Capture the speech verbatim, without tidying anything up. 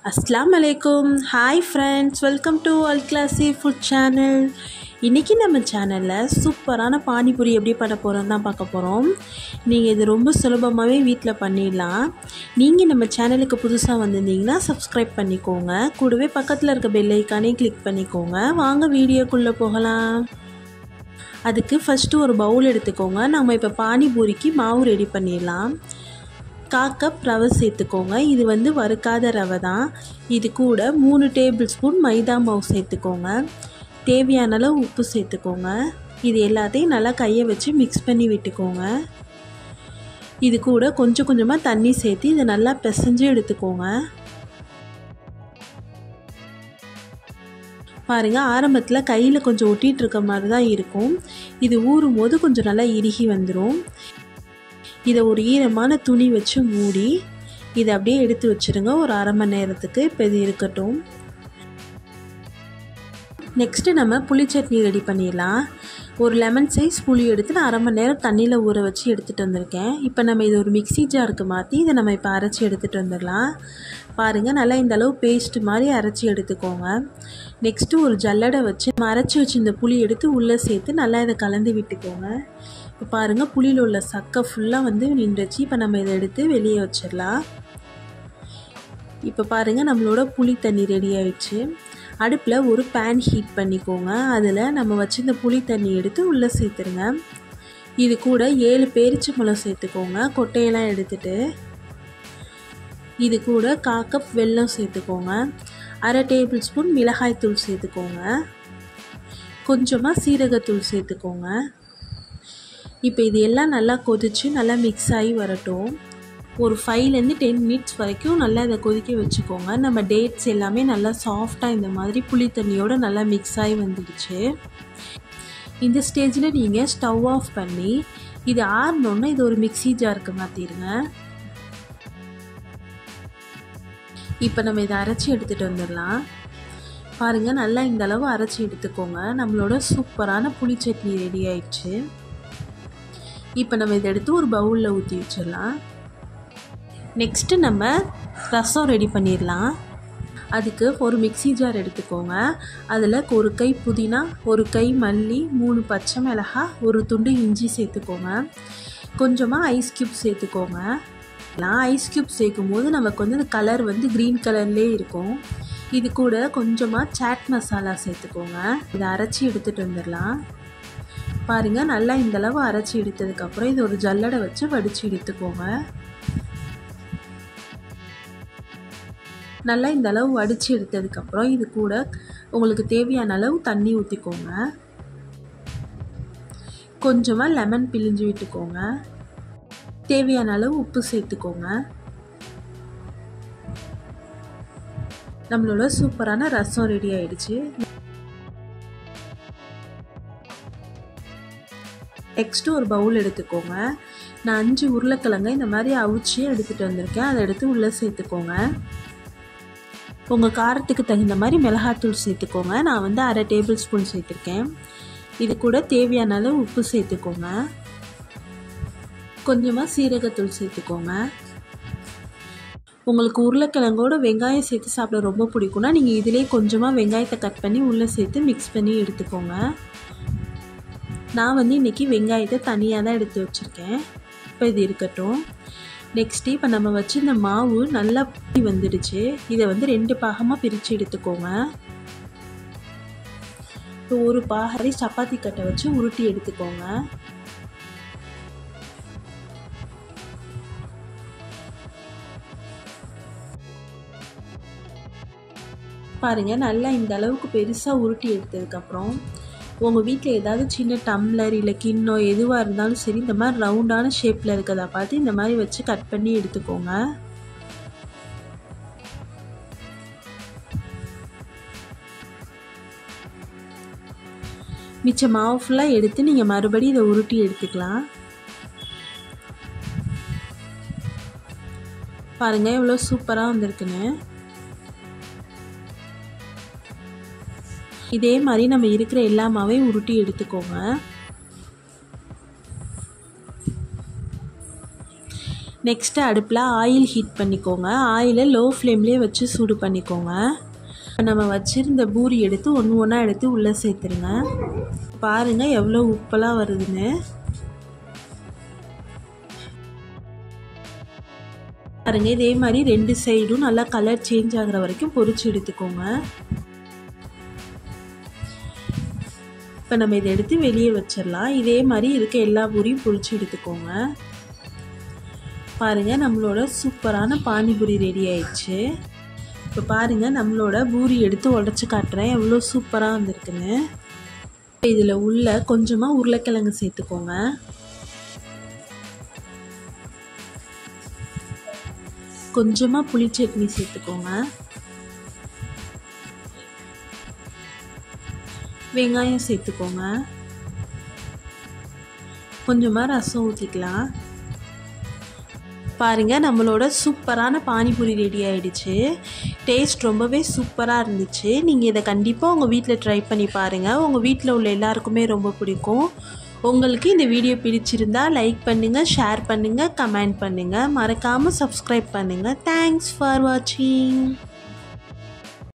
अस्सलाम अलैकुम hi friends welcome to Al classy food channel. இன்றைக்கி நம்ம சேனலில் சூப்பரான பானிபூரி எப்படி பண்ண போகிறோம் தான் பார்க்க போகிறோம். நீங்கள் இது ரொம்ப சுலபமாகவே வீட்டில் பண்ணிடலாம். நீங்கள் நம்ம சேனலுக்கு புதுசாக வந்திருந்தீங்கன்னா சப்ஸ்கிரைப் பண்ணிக்கோங்க. கூடவே பக்கத்தில் இருக்க பெல் ஐக்கானே கிளிக் பண்ணிக்கோங்க. வாங்க வீடியோக்குள்ளே போகலாம். அதுக்கு ஃபஸ்ட்டு ஒரு பவுல் எடுத்துக்கோங்க. நம்ம இப்போ பானிபூரிக்கு மாவு ரெடி பண்ணிடலாம். கால் கப் ரவை சேர்த்துக்கோங்க. இது வந்து வறுக்காத ரவை தான். இது கூட மூணு டேபிள் ஸ்பூன் மைதா மாவு சேர்த்துக்கோங்க. தேவையான அளவு உப்பு சேர்த்துக்கோங்க. இது எல்லாத்தையும் நல்லா கையை வச்சு மிக்ஸ் பண்ணி விட்டுக்கோங்க. இது கூட கொஞ்சம் கொஞ்சமாக தண்ணி சேர்த்து இதை நல்லா பிசைஞ்சு எடுத்துக்கோங்க. பாருங்கள், ஆரம்பத்தில் கையில் கொஞ்சம் ஒட்டிகிட்டு இருக்க மாதிரி தான் இருக்கும். இது ஊறும் போது கொஞ்சம் நல்லா இறுகி வந்துடும். இதை ஒரு ஈரமான துணி வச்சு மூடி இதை அப்படியே எடுத்து வச்சுருங்க ஒரு அரை மணி நேரத்துக்கு. இப்போ இது இருக்கட்டும். நெக்ஸ்ட்டு நம்ம புளி சட்னி ரெடி பண்ணிடலாம். ஒரு லெமன் சைஸ் புளி எடுத்து நான் அரை மணி நேரம் தண்ணியில் ஊற வச்சு எடுத்துகிட்டு வந்திருக்கேன். இப்போ நம்ம இது ஒரு மிக்ஸி ஜாருக்கு மாற்றி இதை நம்ம இப்போ அரைச்சி எடுத்துகிட்டு வந்துடலாம். பாருங்கள், நல்லா இந்த அளவு பேஸ்ட் மாதிரி அரைச்சி எடுத்துக்கோங்க. நெக்ஸ்ட்டு ஒரு ஜல்லடை வச்சு நம்ம அரைச்சி வச்சு இந்த புளி எடுத்து உள்ளே சேர்த்து நல்லா இதை கலந்து விட்டுக்கோங்க. இப்போ பாருங்கள், புளியில் உள்ள சக்கை ஃபுல்லாக வந்து நின்றுச்சு. இப்போ நம்ம இதை எடுத்து வெளியே வச்சிடலாம். இப்போ பாருங்கள், நம்மளோட புளி தண்ணி ரெடி ஆகிடுச்சு. அடுப்பில் ஒரு பேன் ஹீட் பண்ணிக்கோங்க. அதில் நம்ம வச்சுருந்த புளி தண்ணி எடுத்து உள்ளே சேர்த்துருங்க. இது கூட ஏழு பேரிச்சம்பழம் சேர்த்துக்கோங்க, கொட்டையெல்லாம் எடுத்துட்டு. இது கூட கால் கப் வெல்லம் சேர்த்துக்கோங்க. அரை டேபிள் ஸ்பூன் மிளகாய்த்தூள் சேர்த்துக்கோங்க. கொஞ்சமாக சீரகத்தூள் சேர்த்துக்கோங்க. இப்போ இது எல்லாம் நல்லா கொதித்து நல்லா மிக்ஸ் ஆகி வரட்டும். ஒரு ஃபைவ்லேருந்து டென் மினிட்ஸ் வரைக்கும் நல்லா இதை கொதிக்க வச்சுக்கோங்க. நம்ம டேட்ஸ் எல்லாமே நல்லா சாஃப்டாக இந்த மாதிரி புளி தண்ணியோடு நல்லா மிக்ஸ் ஆகி வந்துடுச்சு. இந்த ஸ்டேஜில் நீங்கள் ஸ்டவ் ஆஃப் பண்ணி இது ஆறணுன்னா இது ஒரு மிக்ஸி ஜாருக்கு மாற்றிடுங்க. இப்போ நம்ம இதை அரைச்சி எடுத்துகிட்டு வந்துடலாம். பாருங்கள், நல்லா இந்த அளவு அரைச்சி எடுத்துக்கோங்க. நம்மளோட சூப்பரான புளி சட்னி ரெடி ஆயிடுச்சு. இப்போ நம்ம இதை எடுத்து ஒரு பவுலில் ஊற்றி வச்சிடலாம். நெக்ஸ்ட்டு நம்ம ரசம் ரெடி பண்ணிடலாம். அதுக்கு ஒரு மிக்ஸி ஜார் எடுத்துக்கோங்க. அதில் ஒரு கை புதினா, ஒரு கை மல்லி, மூணு பச்சை மிளகாய், ஒரு துண்டு இஞ்சி சேர்த்துக்கோங்க. கொஞ்சமாக ஐஸ் க்யூப் சேர்த்துக்கோங்க. ஐஸ் க்யூப் சேர்க்கும் போது நமக்கு வந்து இந்த கலர் வந்து க்ரீன் கலர்லேயே இருக்கும். இது கூட கொஞ்சமாக சாட் மசாலா சேர்த்துக்கோங்க. இதை அரைச்சி எடுத்துகிட்டு வந்துடலாம். பாருங்கள், நல்லா இந்தளவு அரைச்சி எடுத்ததுக்கப்புறம் இது ஒரு ஜல்லடை வச்சு வடித்து எடுத்துக்கோங்க. நல்லா இந்த அளவு வடித்து எடுத்ததுக்கப்புறம் இது கூட உங்களுக்கு தேவையான அளவு தண்ணி ஊற்றிக்கோங்க. கொஞ்சமாக லெமன் பிழிஞ்சு விட்டுக்கோங்க. தேவையான அளவு உப்பு சேர்த்துக்கோங்க. நம்மளோட சூப்பரான ரசம் ரெடி ஆயிடுச்சு. நெக்ஸ்ட்டு ஒரு பவுல் எடுத்துக்கோங்க. நான் அஞ்சு உருளைக்கிழங்கு இந்த மாதிரி அவிச்சு எடுத்துகிட்டு வந்திருக்கேன். அதை எடுத்து உள்ளே சேர்த்துக்கோங்க. உங்கள் காரத்துக்கு தகுந்த மாதிரி மிளகாத்தூள் சேர்த்துக்கோங்க. நான் வந்து அரை டேபிள் ஸ்பூன் சேர்த்துருக்கேன். இது கூட தேவையான அளவு உப்பு சேர்த்துக்கோங்க. கொஞ்சமாக சீரகத்தூள் சேர்த்துக்கோங்க. உங்களுக்கு உருளைக்கிழங்கோட வெங்காயம் சேர்த்து சாப்பிட ரொம்ப பிடிக்கும்னா நீங்கள் இதிலே கொஞ்சமாக வெங்காயத்தை கட் பண்ணி உள்ளே சேர்த்து மிக்ஸ் பண்ணி எடுத்துக்கோங்க. நான் வந்து இன்றைக்கி வெங்காயத்தை தனியாக தான் எடுத்து வச்சுருக்கேன். இப்போ இது இருக்கட்டும். நெக்ஸ்ட்டு இப்போ நம்ம வச்சு இந்த மாவு நல்லா வந்துடுச்சு. இதை வந்து ரெண்டு பாகமாக பிரித்து எடுத்துக்கோங்க. இப்போ ஒரு பாகரை சப்பாத்தி கட்டை வச்சு உருட்டி எடுத்துக்கோங்க. பாருங்கள், நல்லா இந்த அளவுக்கு பெருசாக உருட்டி எடுத்ததுக்கப்புறம் உங்கள் வீட்டில் ஏதாவது சின்ன டம்ளர் இல்லை கிண்ணம் எதுவாக இருந்தாலும் சரி, இந்த மாதிரி ரவுண்டான ஷேப்பில் இருக்கிறதா பார்த்து இந்த மாதிரி வச்சு கட் பண்ணி எடுத்துக்கோங்க. மிச்ச மாவு ஃபுல்லாக எடுத்து நீங்கள் மறுபடியும் இதை உருட்டி எடுத்துக்கலாம். பாருங்கள் எவ்வளோ சூப்பராக வந்திருக்குன்னு. இதே மாதிரி நம்ம இருக்கிற எல்லா மாவையும் உருட்டி எடுத்துக்கோங்க. நெக்ஸ்ட்டு அடுப்பில் ஆயில் ஹீட் பண்ணிக்கோங்க. ஆயிலை லோ ஃப்ளேம்லேயே வச்சு சூடு பண்ணிக்கோங்க. நம்ம வச்சுருந்த பூரி எடுத்து ஒன்று ஒன்றா எடுத்து உள்ளே சேர்த்துருங்க. பாருங்கள் எவ்வளோ உப்பெல்லாம் வருதுன்னு. பாருங்க இதே மாதிரி ரெண்டு சைடும் நல்லா கலர் சேஞ்ச் ஆகிற வரைக்கும் பொரிச்சு எடுத்துக்கோங்க. இப்போ நம்ம இதை எடுத்து வெளியே வச்சிடலாம். இதே மாதிரி இருக்க எல்லா பூரியும் பொரிச்சு எடுத்துக்கோங்க. பாருங்கள் நம்மளோட சூப்பரான பானிபூரி ரெடி ஆயிடுச்சு. இப்போ பாருங்கள் நம்மளோட பூரி எடுத்து உடச்சி காட்டுறேன் எவ்வளோ சூப்பராக வந்திருக்குன்னு. இதில் உள்ள கொஞ்சமாக உருளைக்கிழங்கு சேர்த்துக்கோங்க. கொஞ்சமாக புளி சட்னி சேர்த்துக்கோங்க. வெங்காயம் சேர்த்துக்கோங்க. கொஞ்சமாக ரசம் ஊற்றிக்கலாம். பாருங்கள் நம்மளோட சூப்பரான பானிபூரி ரெடி ஆகிடுச்சு. டேஸ்ட் ரொம்பவே சூப்பராக இருந்துச்சு. நீங்கள் இதை கண்டிப்பாக உங்கள் வீட்டில் ட்ரை பண்ணி பாருங்கள். உங்கள் வீட்டில் உள்ள எல்லாருக்குமே ரொம்ப பிடிக்கும். உங்களுக்கு இந்த வீடியோ பிடிச்சிருந்தா லைக் பண்ணுங்கள், ஷேர் பண்ணுங்கள், கமெண்ட் பண்ணுங்கள். மறக்காமல் சப்ஸ்கிரைப் பண்ணுங்கள். தேங்க்ஸ் ஃபார் வாட்சிங்.